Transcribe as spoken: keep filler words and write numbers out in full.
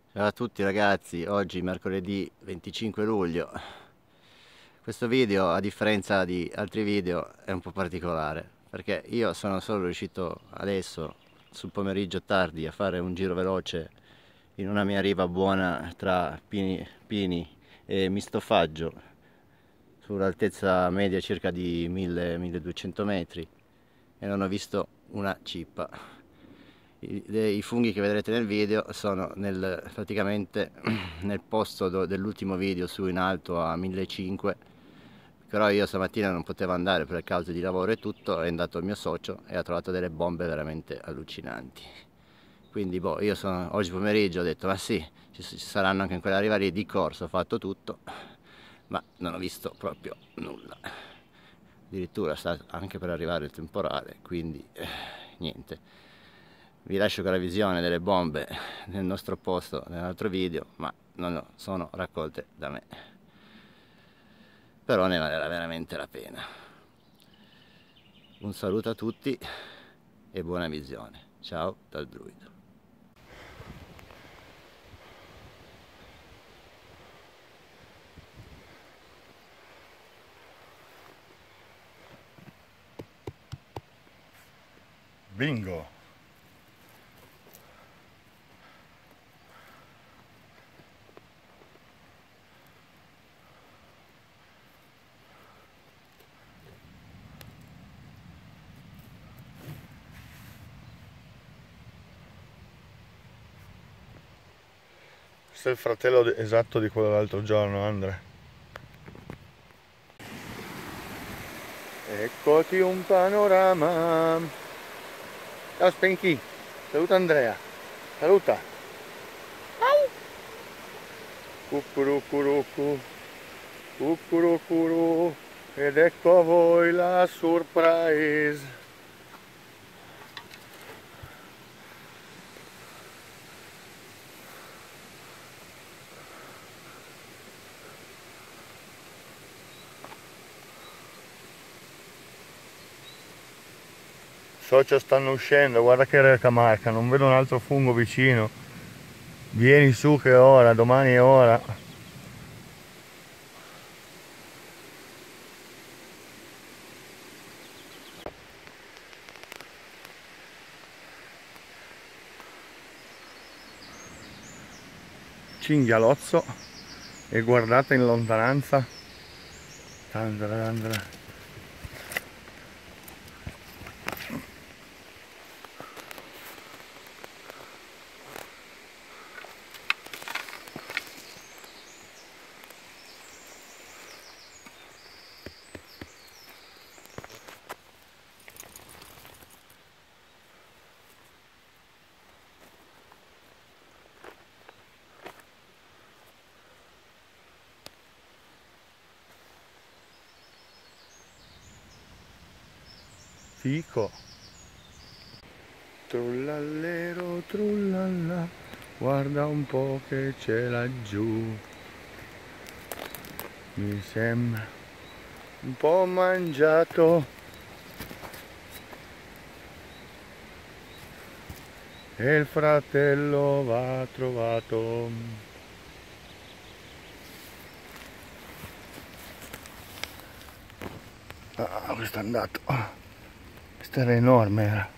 Ciao a tutti ragazzi, oggi mercoledì venticinque luglio. Questo video, a differenza di altri video, è un po' particolare perché io sono solo riuscito adesso, sul pomeriggio tardi, a fare un giro veloce in una mia riva buona tra Pini, Pini e Mistofaggio, sull'altezza media circa di mille milleduecento metri, e non ho visto una cippa. I, I funghi che vedrete nel video sono nel, praticamente nel posto do, dell'ultimo video su in alto a millecinquecento, però io stamattina non potevo andare per causa di lavoro e tutto, è andato il mio socio e ha trovato delle bombe veramente allucinanti. Quindi boh, io sono, oggi pomeriggio ho detto ma sì, ci, ci saranno anche in quella riva lì, di corso ho fatto tutto, ma non ho visto proprio nulla. Addirittura sta anche per arrivare il temporale, quindi eh, niente. Vi lascio con la visione delle bombe nel nostro posto nell'altro video, ma non sono raccolte da me, però ne valeva veramente la pena. Un saluto a tutti e buona visione. Ciao dal druido. Bingo! Questo è il fratello esatto di quello dell'altro giorno, Andre. Eccoti un panorama. Ciao Spenky, saluta Andrea. Saluta. Cucurucurucu, cucurucuru, ed ecco a voi la surprise. Socio, stanno uscendo, guarda che recamarca, non vedo un altro fungo vicino. Vieni su che è ora, domani è ora. Cinghialozzo, e guardate in lontananza. Tandra, tandra. Fico. Trullallero, trullalla, guarda un po' che c'è laggiù. Mi sembra un po' mangiato. E il fratello va trovato. Ah, questo è andato. Questo era enorme, era.